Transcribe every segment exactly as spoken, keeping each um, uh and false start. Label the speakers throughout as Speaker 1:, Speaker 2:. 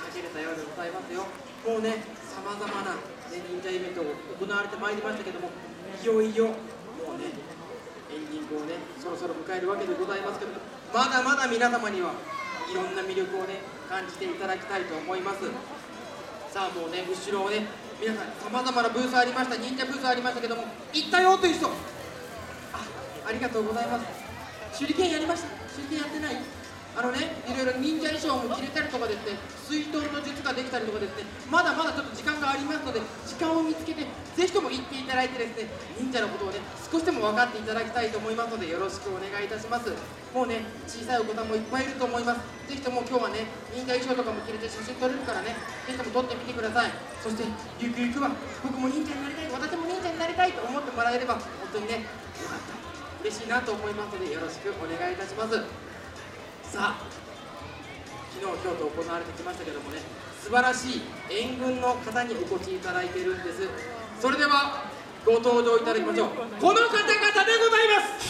Speaker 1: けれたようでございますよ。もうね、さまざまな、ね、忍者イベントが行われてまいりましたけども、いよいよもうねエンディングをねそろそろ迎えるわけでございますけども、まだまだ皆様にはいろんな魅力をね感じていただきたいと思います。さあもうね後ろをね皆さんさまざまなブースありました、忍者ブースありましたけども、行ったよという人、あありがとうございます。手裏剣やりました？手裏剣やってない？あのね、いろいろ忍者衣装も着れたりとかですね、水遁の術ができたりとかですね、まだまだちょっと時間がありますので、時間を見つけて、ぜひとも行っていただいてですね、忍者のことをね、少しでも分かっていただきたいと思いますので、よろしくお願いいたします。もうね、小さいお子さんもいっぱいいると思います。ぜひとも今日はね、忍者衣装とかも着れて写真撮れるからね、ぜひとも撮ってみてください。そして、ゆくゆくは、僕も忍者になりたい、私も忍者になりたいと思ってもらえれば、本当にね、よかった。嬉しいなと思いますので、よろしくお願いいたします。さあ、昨日、今日と行われてきましたけどもね、素晴らしい援軍の方にお越しいただいているんです。それではご登場いただきましょう。この方々でございます。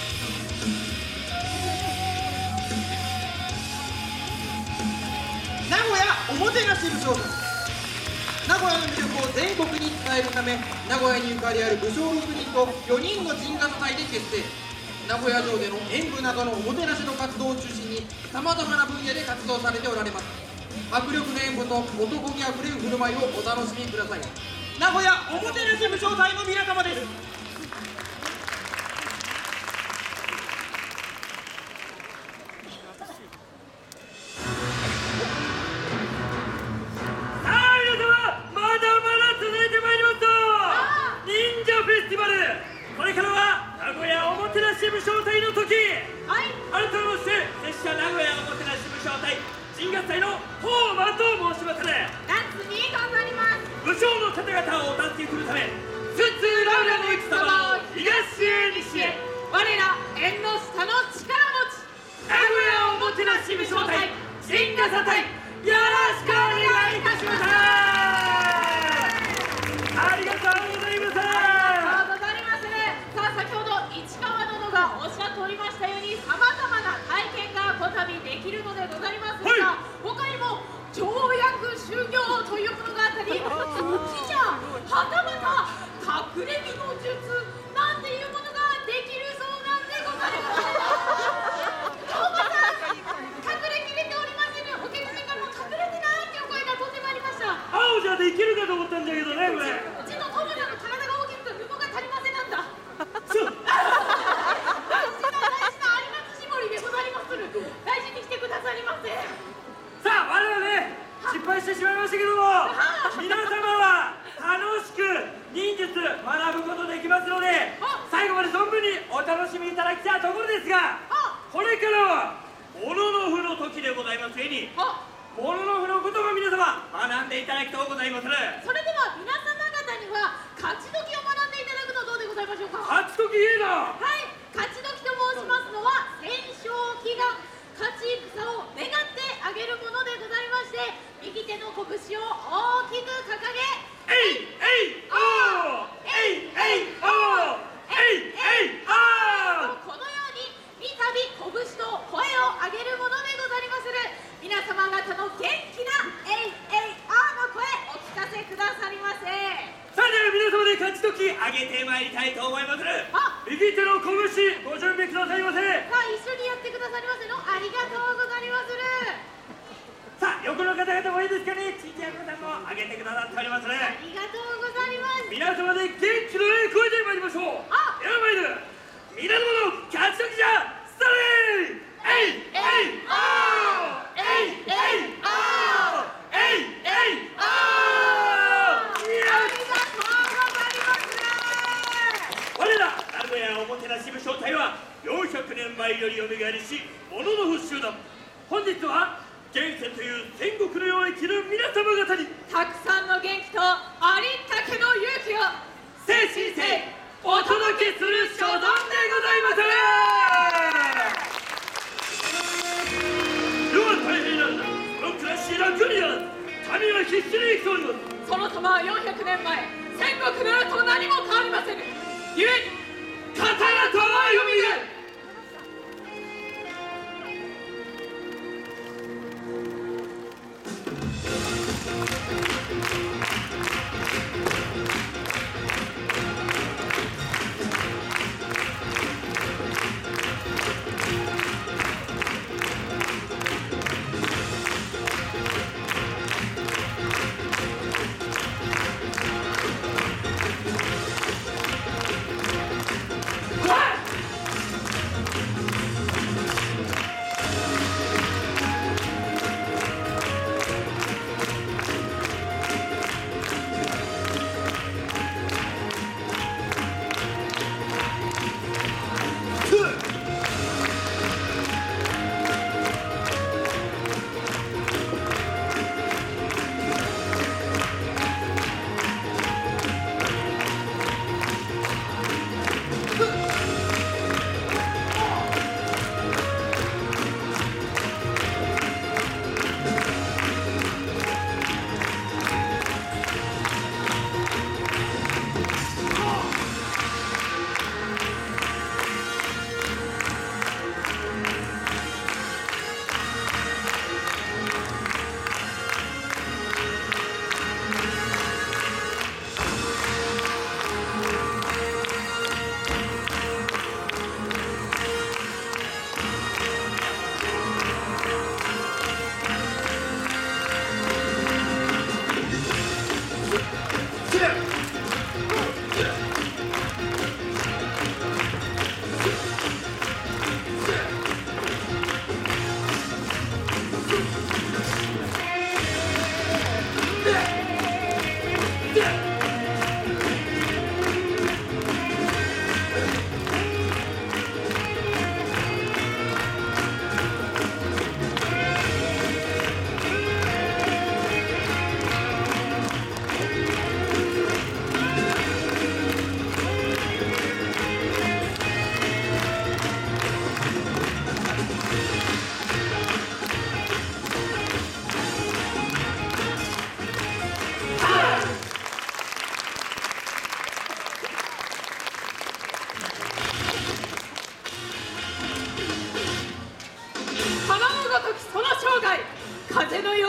Speaker 1: 名古屋おもてなし武将団、名古屋の魅力を全国に伝えるため、名古屋にゆかりある武将ろくにんとよにんの陣型隊で結成。名古屋城での演舞などのおもてなしの活動を中心にさまざまな分野で活動されておられます。迫力の演舞と男気あふれる振る舞いをお楽しみください。名古屋おもてなし武将隊の皆様です。
Speaker 2: 武将隊の時、はい、改めまして拙者名古屋おもてなし武将隊陣合隊の東馬と申しますね。
Speaker 3: 夏に頑張ります。
Speaker 2: 武将の方々をお助けするため、津々浦々の戦場を東へ西へ、
Speaker 3: 我ら縁の下の力持ち
Speaker 2: 名古屋おもてなし武将隊陣合隊、よろしくお願いいたします。ありがとうございます。
Speaker 3: おっしゃっておりましたように、さまざまな体験がこたびできるのでございますが、はい、他にも跳躍修行というものがあったり、武器じゃはたまた隠れ身の術なんていうものができるそうなんでございます。どうもさん隠れきれておりませんね。お客さんからも隠れてないっていう声が飛んでまいりました。
Speaker 2: 青じゃできるかと思ったんだけどね、これ。
Speaker 3: うちのトモさんの体が大きくて布が足りませんなんだ。
Speaker 2: そう
Speaker 3: 大事にしてくださりませ。
Speaker 2: さあ、我々ね、失敗してしまいましたけども、皆様は楽しく忍術学ぶことできますので、最後まで存分にお楽しみいただきたいところですが、これからはもののふの時でございますゆえに、もののふのことを皆様学んでいただきとうございます。
Speaker 3: それでは皆様方には勝ち時を学んでいただくのどうでございましょうか。
Speaker 2: 勝ち時いいな。
Speaker 3: はい、勝ち時と申しますのは戦勝祈願、勝ち戦を願ってあげるものでございまして、右手の拳を大きく掲げ、
Speaker 2: えいえいおーえいえいおーえいえいおー、
Speaker 3: このように三度拳と声を上げるものでございまする。皆様方の元気なえいえいおーの声お聞かせくださりませ。
Speaker 2: さあ、では皆様で勝ち時上げてまいりたいと思いまする。右手の拳ご準備くださいませ。
Speaker 3: さあ、一緒にやってくださりませのありがとうございまする。
Speaker 2: さあ、横の方々もいいですかね。ちっちゃい方も上げてくださっておりまする。
Speaker 3: ありがとうございます。
Speaker 2: 皆様で元気のいい声で参りましょう。
Speaker 3: あ、
Speaker 2: では参る。皆様の勝ち時じゃスタート。えいえいおーえいえいおーえいえいおー。我ら名古屋おもてなし武将隊はよんひゃくねんまえよりよみがえりし、もののふ集団。本日は現世という戦国の世を生きる皆様方に
Speaker 3: たくさんの元気とありったけの勇気を
Speaker 2: 誠心誠意お届けする所存でございます。世は大変なのだ。その暮らし楽にならず、民は必死に生きております。
Speaker 3: その様はよんひゃくねんまえ戦国の世と何も変わりませぬ。ゆえに
Speaker 2: 刀とはよみがえる。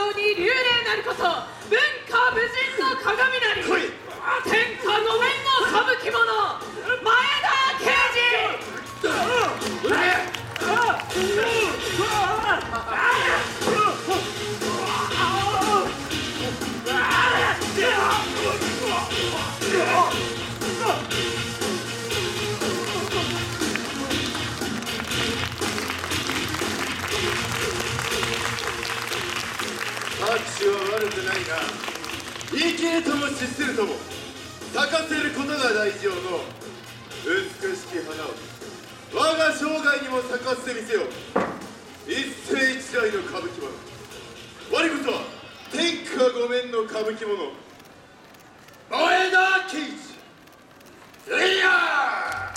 Speaker 3: うに流麗なること、文化武人の鏡なり、天下ごめんの歌舞伎者、前田慶次。
Speaker 4: 拍手は悪くないが、生きるとも死するとも咲かせることが大事よの美しき花を我が生涯にも咲かせてみせよ。一世一代の歌舞伎者、我こそは天下御免の歌舞伎者、前田慶次。いや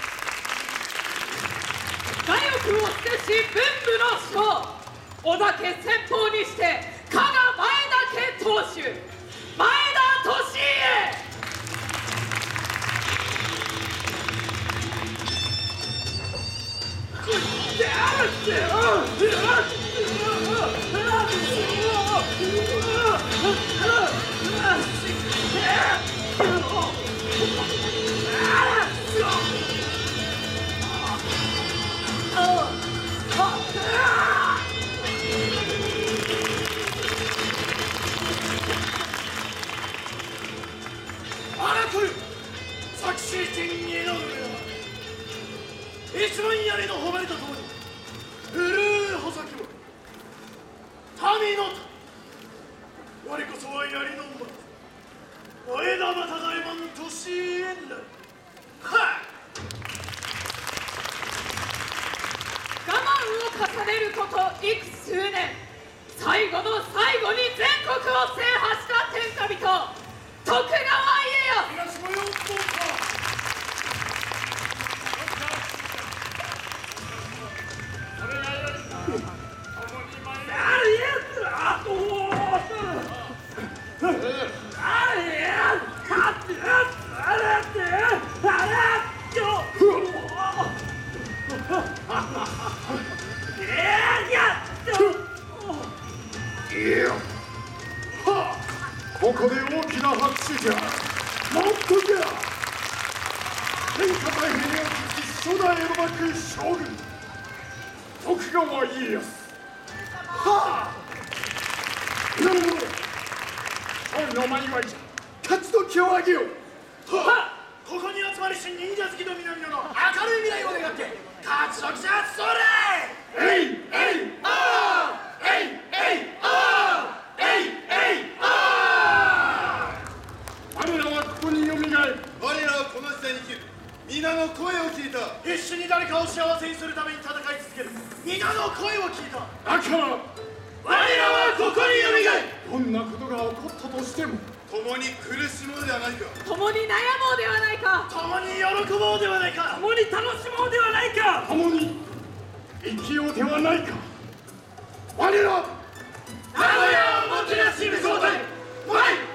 Speaker 3: 我欲を捨てし文武の将、織田家先鋒にして加賀前田家当主、前田利家。
Speaker 2: 昨シーズンに挑む一番槍の誉れとともに古い穂先も民の我こそは槍の馬前田又左衛門年円来。はっ
Speaker 3: 我慢を重ねること幾数年、最後の最後に全国を制覇した天下人、徳川家康。
Speaker 2: 東もよっとか
Speaker 4: ここで大きな拍手じゃ。なんとじゃ、天下太平を初代江戸幕府将軍徳川家康。はあ、なるほど、勝利の前祝いじゃ。勝ち時をあげよう。
Speaker 2: はっ、ここに集まりし忍者好きの皆々の明るい未来を願って勝ち時じゃ。それ
Speaker 4: えいえいあーえいえいあーえいえいあー。我らはここによみがえる。我らはこの時代に生きる。皆の声を聞いた。
Speaker 2: 必死に誰かを幸せにするために戦い続ける皆の声を聞いた。
Speaker 4: だから
Speaker 2: 我らはここによみがえる。
Speaker 4: どんなことが起こったとしても共に苦しもうではないか。
Speaker 3: 共に悩もうではないか。
Speaker 2: 共に喜ぼうではないか。
Speaker 1: 共に楽しもうではないか。
Speaker 4: 共に生きようではないか。我ら
Speaker 2: 名古屋をもてなし武将隊、ワイ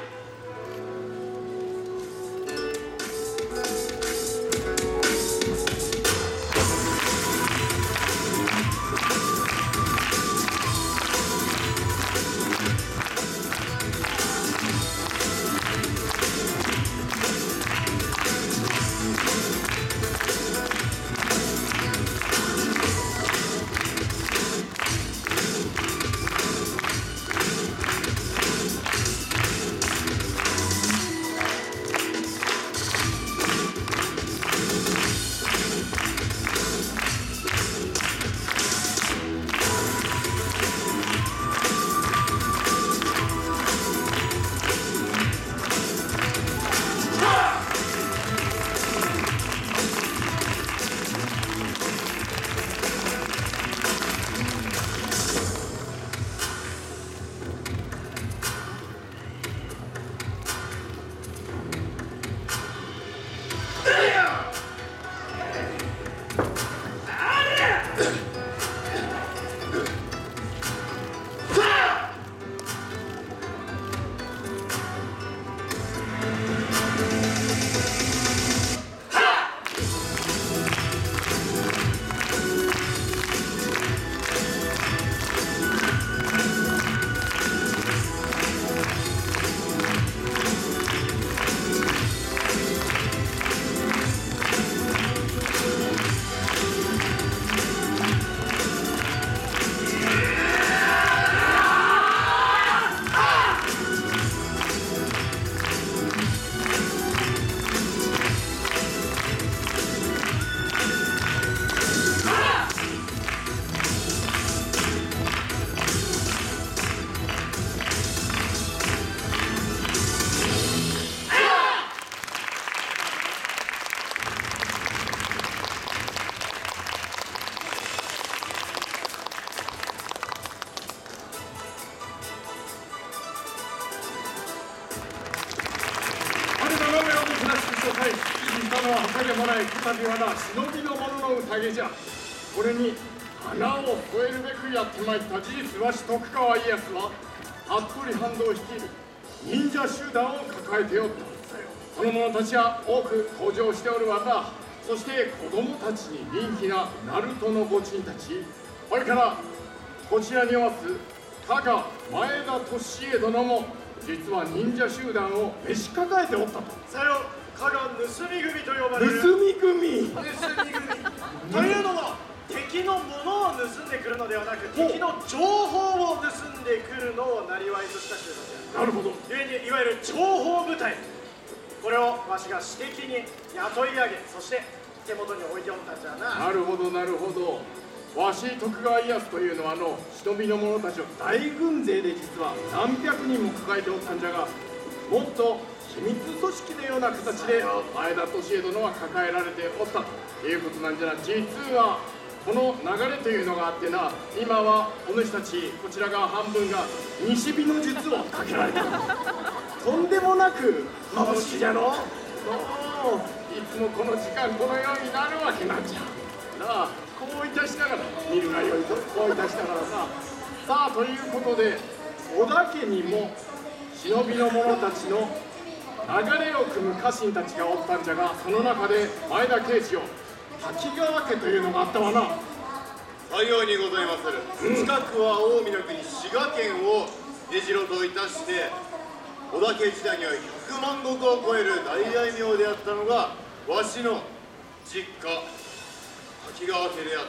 Speaker 5: の墓でもないこたびはな、忍びの者の宴じゃ。これに花を添えるべくやってまいった事実、わし徳川家康は服部半蔵率いる忍者集団を抱えておった。その者たちは多く登場しておるわな。そして子供たちに人気な鳴門の御珍たち、それからこちらにおわす加賀前田利家殿も実は忍者集団を召し抱えておったと。
Speaker 6: さよ、加賀盗み組と呼ばれる。
Speaker 5: 盗み組。
Speaker 6: 盗み組というのも、敵のものを盗んでくるのではなく、敵の情報を盗んでくるのを生りとした集団である。
Speaker 5: なるほど。
Speaker 6: 故にいわゆる情報部隊、これをわしが私的に雇い上げ、そして手元に置いておったんじゃな。
Speaker 5: なるほどなるほど。わし徳川家康というのはあの忍びの者たちを大軍勢で実は何百人も抱えておったんじゃが、もっと秘密組織のような形で前田利家殿は抱えられておったということなんじゃな。実はこの流れというのがあってな、今はお主たちこちら側半分が西日の術をかけられた。とんでもなく眩しいじゃろ。そういつもこの時間このようになるわけなんじゃなあ。こういたしながら見るがよいと、こういたしながらさ。さあということで、織田家にも忍びの者たちの流れを組む家臣たちがおったんじゃが、その中で前田慶次郎滝川家というのがあったわな。
Speaker 4: さようにございまする。近くは近江の国滋賀県を出城といたして、織田家時代にはひゃくまん石を超える大大名であったのがわしの実家滝川家であった。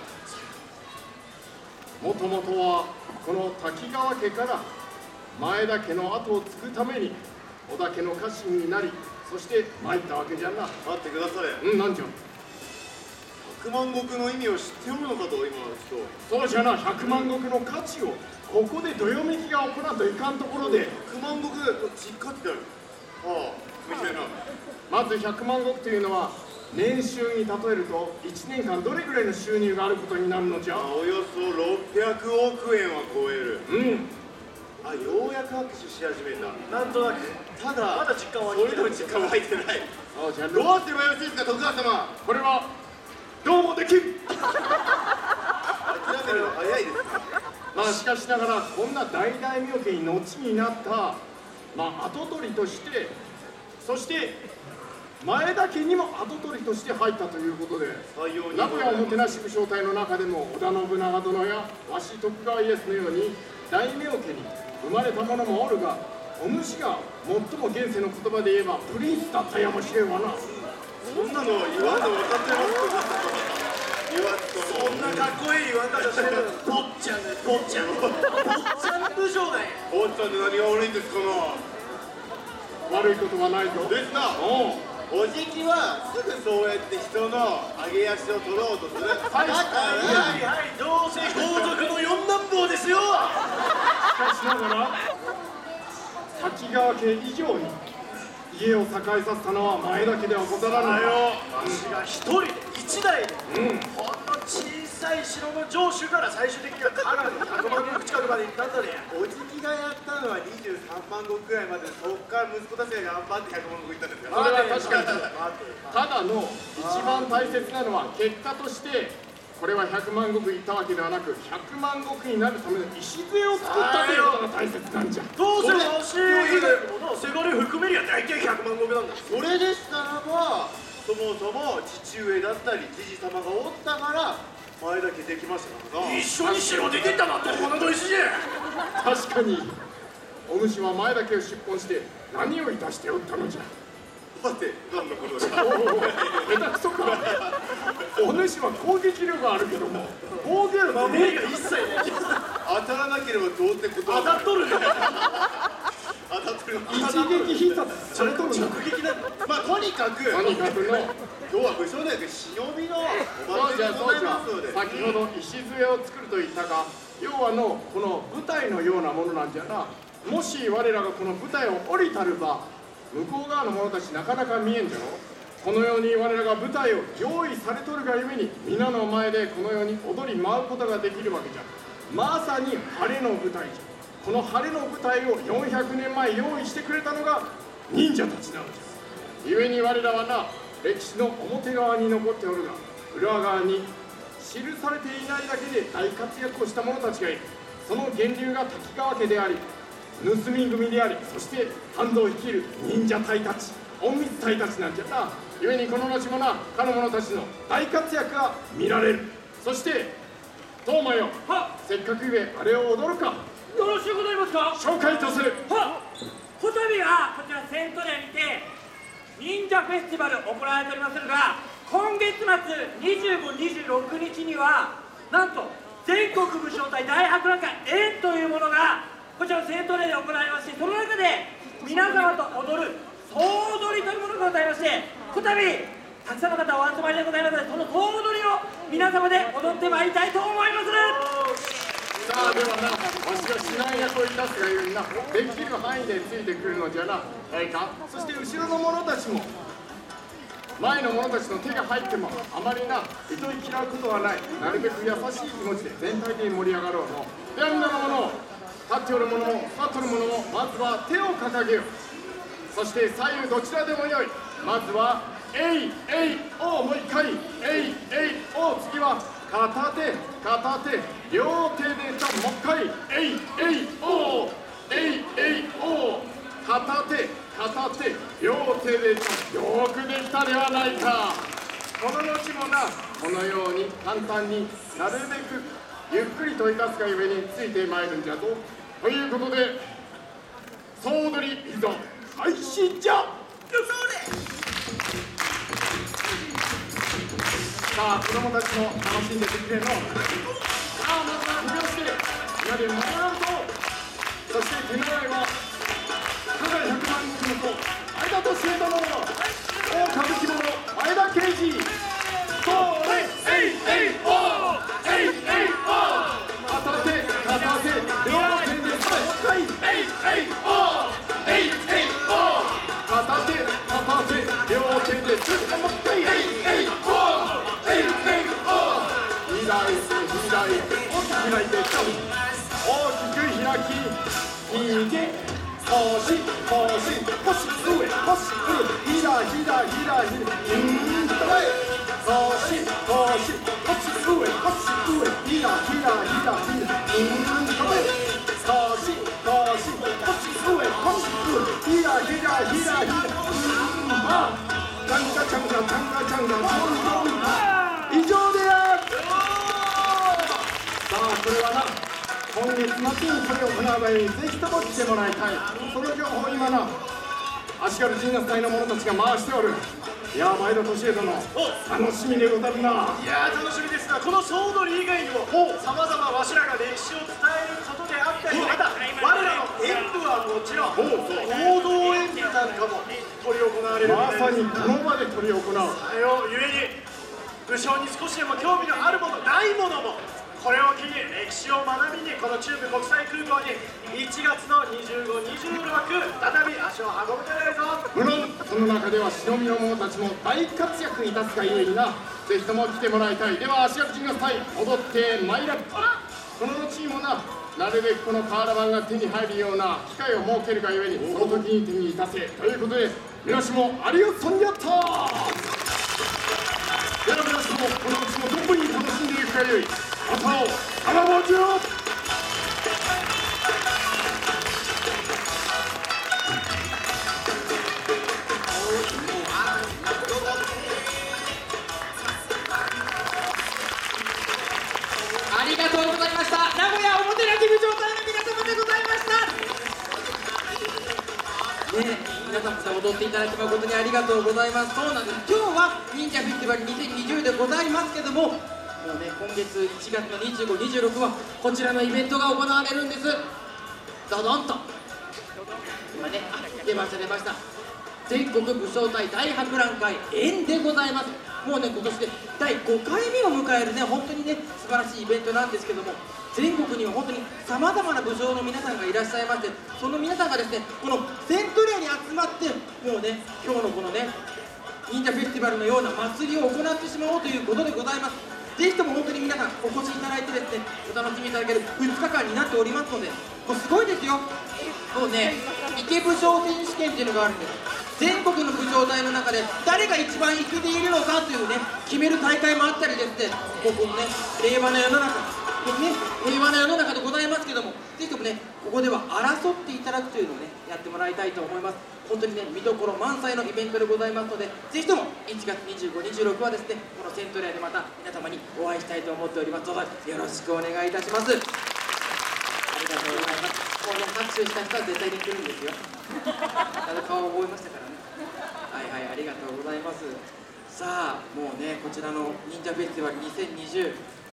Speaker 5: もともとはこの滝川家から前田家の後を継ぐために織田家の家臣になり、そして参ったわけじゃな。
Speaker 4: 待ってくだされ。
Speaker 5: うん、なんじゃ。
Speaker 4: ひゃくまん石の意味を知っておるのかと今ちょっと。
Speaker 5: そうじゃな、ひゃくまん石の価値をここでどよめきが行わんといかんところで。
Speaker 4: ひゃくまん石実家ってある。ああ、みたいな。
Speaker 5: まずひゃくまん石というのは年収に例えるといちねんかんどれぐらいの収入があることになるのじゃ。
Speaker 4: およそろっぴゃくおくえんは超える。
Speaker 5: うん。
Speaker 4: あ、ようやく握手し始めた。
Speaker 6: なんとなく。
Speaker 4: ただ
Speaker 6: まだ実感は
Speaker 4: それでも実感湧いてない。
Speaker 5: そうじゃ。
Speaker 4: どうすればよろしいですか、徳川様。
Speaker 5: これはどうもできん。
Speaker 4: 諦めるの早いです。
Speaker 5: まあしかしながらこんな大大名家に後になったまあ跡取りとして、そして前田家にも跡取りとして入ったということで、名古屋おもてなし武将隊の中でも織田信長殿やわし徳川家康のように大名家に生まれた者もおるが、お主が最も現世の言葉で言えばプリンスだったやもしれんわな。
Speaker 4: そんなの言わんで分かってます言わんと。
Speaker 6: そんなかっこいい言わん方してる。坊ちゃんね、坊ちゃん。坊ちゃん武将だよ。
Speaker 4: 坊ちゃんで何が悪いんですかな。
Speaker 5: 悪いことはないぞ。
Speaker 4: ですな。
Speaker 5: おう。
Speaker 4: おじきはすぐそうやって人の上げ足を取ろうとする。
Speaker 5: はい
Speaker 4: だから
Speaker 6: はいはい、どうせ皇族の四男坊ですよ。
Speaker 5: しかしながら滝川家以上に家を栄えさせたのは前田家ではござらないよ。
Speaker 6: わしが一人で一台で、
Speaker 5: うん、
Speaker 6: ほんの小さい城の城主から最終的には加賀のひゃくまん石近くまで行ったんだね。
Speaker 4: おじきがやったのはにじゅうさんまん石くらいまで、そっから息子たちが頑張ってひゃくまん石いったんですから。
Speaker 5: それは確かに
Speaker 6: 待て
Speaker 5: ただの一番大切なのは結果としてこれはひゃくまん石いったわけではなく、ひゃくまん石になるための礎を作ったということが大切なんじゃ。
Speaker 6: どうせわし以外のものをせがれ含めりゃ大体ひゃくまん石なんだ。
Speaker 4: それでしたらば、そもそも父上だったりじじ様がおったから前だけできましたからな。
Speaker 6: 一緒に城出てったなってこのと一緒じゃ。
Speaker 5: 確かにお主は前だけを出奔して何をいたしておったのじゃ。
Speaker 4: 待って、何のことだ。
Speaker 5: おお、下手くそか。お主は攻撃力があるけども防御力
Speaker 6: 守りが一切ない。
Speaker 4: 当たらなければどうってことは
Speaker 6: 当たっとるね。
Speaker 4: 当たってる。
Speaker 5: 一撃必殺されとるな。
Speaker 6: 直撃なんだ。
Speaker 4: まあとにかく
Speaker 5: とにかくの
Speaker 4: 今日は武将ではなく忍びのお
Speaker 5: そうじゃ
Speaker 4: 祭りでござい
Speaker 5: そうじゃ
Speaker 4: ますので、
Speaker 5: 先ほど礎を作ると言ったが、要はのこの舞台のようなものなんじゃな。もし我らがこの舞台を降りたるば向こう側の者たちなかなか見えんじゃろ。このように我らが舞台を用意されとるがゆえに皆の前でこのように踊り舞うことができるわけじゃ。まさに晴れの舞台じゃ。この晴れの舞台をよんひゃくねんまえ用意してくれたのが忍者たちなのじゃ。故に我らはな、 歴史の表側に残っておるが、裏側に記されていないだけで大活躍をした者たちがいる。その源流が滝川家であり、盗み組であり、そして半蔵率いる忍者隊たち、隠密隊たちなんじゃな。故にこの後もな、かの者たちの大活躍が見られる。そして東馬よ、
Speaker 2: は
Speaker 5: せっかくゆえあれを踊るか。
Speaker 2: よろしゅうございますか。
Speaker 5: 紹介とする。
Speaker 2: はこたびはこちらセントレアにて忍者フェスティバル行われておりますが、今月末にじゅうご、にじゅうろくにちにはなんと全国武将隊大博覧会円というものがこちらのセントレアで行われまして、その中で皆様と踊る総踊りというものがございまして、こたびたくさんの方お集まりでございますので、その総踊りを皆様で踊ってまいりたいと思います
Speaker 5: さあではな、わしが指南役をいたすがゆえにな、できる範囲でついてくるのじゃな。ええか。そして後ろの者たちも前の者たちの手が入ってもあまりな糸い嫌うことはない。なるべく優しい気持ちで全体的に盛り上がろうの。ではみんなの者、立っておる者も座っておる者も、まずは手を掲げよう。そして左右どちらでもよい。まずはえいえいお、もう一回えいえいお。次は片手片手両手でじゃもう一回えいえいおえいえいお。片手片手両手でじゃよくできたではないか。この後もな、このように簡単になるべくゆっくりといたすがゆえについてまいるんじゃぞ。ということで総踊りいざ開始じゃ。さあ子供たちも楽しんでてくれの。さあまずは手拍子でみんなで盛り上がると。そして手習いは加賀百万石の子前田利家殿、大歌舞伎者前田慶次。それえいえいおえいえいお。片手片手両手でさんかいえいえいおえいえいお。片手片手両手でさんかいえいえいおえいえいお。開いて開いて大きく開いて大きく開き右腰腰腰上腰上ひらひらひらひらうんとね。腰腰腰上腰上ひらひらひらひらうんとね。腰腰腰上腰上ひらひらひらひらうんま。チャンガチャンガチャンガチャンガチャンガ以上である。さあこれはな、今月末にこれを行う場合にぜひとも来てもらいたい。その情報を今な足軽陣圧隊の者たちが回しておる。いや前田利家殿、楽しみでござるな。
Speaker 6: いやー楽しみですが、この総踊り以外にもさまざまわしらが歴史を伝えることであったり、また我らの演舞はもちろん合同演舞なんかも執り行われるみたいです。
Speaker 5: まさにこの場で執り行う。
Speaker 6: それをゆえに武将に少しでも興味のあるものないものも、これを機に歴史を学びにこの中部国際空港にいちがつのにじゅうご、にじゅうろく再び足を運ぶからぞ。
Speaker 5: 無論その中では忍びの者たちも大活躍いたすがゆえにな、ぜひとも来てもらいたい。では足軽陣圧隊踊ってまいらん。この後にもな、なるべくこの瓦版が手に入るような機会を設けるがゆえにその時に手にいたせということで、皆しもありがとうにやった。では皆さんもこのうちもどこに楽しんでいくかよい。またをあらばじゅう。
Speaker 1: ありがとうございました。名古屋おもてなき部長隊の皆様でございましたね。え皆様で踊っていただき誠にありがとうございます。そうなんです、今日は忍者フェスティバルにせんにじゅうでございますけども、もうね今月いちがつのにじゅうご、にじゅうろくはこちらのイベントが行われるんです。ドドンと今ね、あ出ました出ました、全国武将隊大博覧会円でございます。もうね今年でだいごかいめを迎えるね、本当にね素晴らしいイベントなんですけども、全国には本当にさまざまな武将の皆さんがいらっしゃいまして、その皆さんがですねこのセントレアに集まって、もうね今日のこのね忍者フェスティバルのような祭りを行ってしまおうということでございます。ぜひとも本当に皆さんお越しいただいてですね、お楽しみいただけるふつかかんになっておりますので、もうすごいですよ。もうね池武将選手権っていうのがあるんです。 全国の武将隊の中で誰が一番生きているのかというね決める大会もあったりですね、ここのね令和の世の中ね、平和な世の中でございますけども、ぜひともねここでは争っていただくというのをねやってもらいたいと思います。本当にね見どころ満載のイベントでございますので、ぜひともいちがつにじゅうご、にじゅうろくはですねこのセントレアでまた皆様にお会いしたいと思っております。どうぞよろしくお願いいたします。ありがとうございます。この拍手した人は絶対に来るんですよ。あの顔を覚えましたからね。はいはい、ありがとうございます。さあもうねこちらの忍者フェスティバルにせんにじゅう